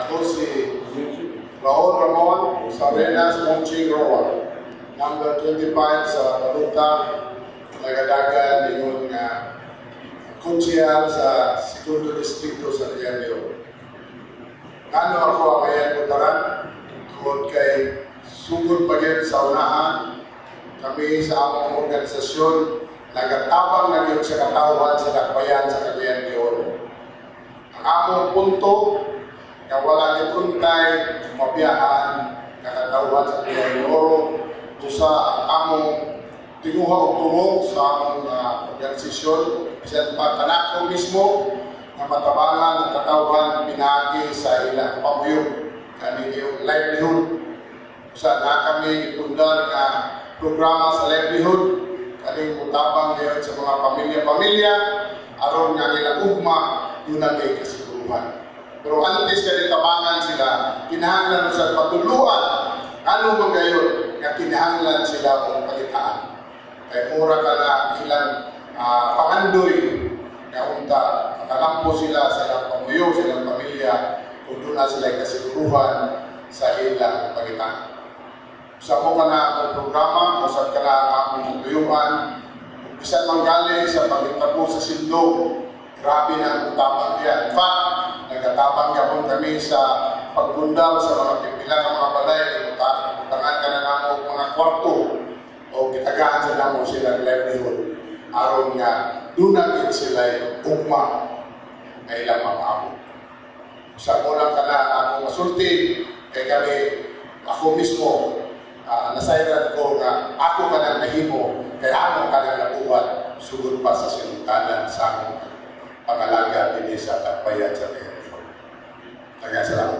Ako si Raul Ramon, Saarenas, Monching, number 25 sa Baluta, nagadagan ninyon nga konsyal sa segundo distrito sa Cagayan de Oro. Ano ako ang ayan putaran? Tungkol kay sugod pagyan sa unahan, kami sa among organisasyon nagatabang na yun sa katauhan sa dakbayan sa Cagayan de Oro. Ang among punto na wala nituntay mabiyahan na katauhan sa Cagayan de Oro sa ang among tinguha o tumog sa among organisasyon sa pagkanako mismo na matabangan ng katauhan pinagi sa ilang pamuyog kami yung livelihood sa na kami ipundar na programa sa livelihood kaning mutabang ngayon sa mga pamilya-pamilya aron nga nilang ugma yun ang may kasiguruhan. Pero antes ka tabangan sila, kinahanglan sa patuluan ano man gayon nga kinahanglan sila kung palitaan. Kaya mura ka na ilang pangandoy na unta, makalampo sila sa ilang pamuyo, sa ilang pamilya kung doon na sila kasiguruhan sa ilang palitaan. Sa mo ka na ang programa, usap ka na ang akong tuyuhan, bisan manggaling sa pagitabo sa sindog, grabe na ang utabang niya. In fact, nagkatabang niya po kami sa pagbundal sa mga pipila ng mga balay, utangan ka na ng mga kwarto o kitagahan sa namo silang livelihood. Aron nga, dunagin sila ugma na ilang mapamo. Sa mula ka na akong masulti, kay kami, ako mismo, nasayran ko nga ako ka nang nahimo, kaya ako ka nang nabuhat, sugod pa sa sinuntanan sa akong pangalaga din sa takbayan sa Bayan. Salamat.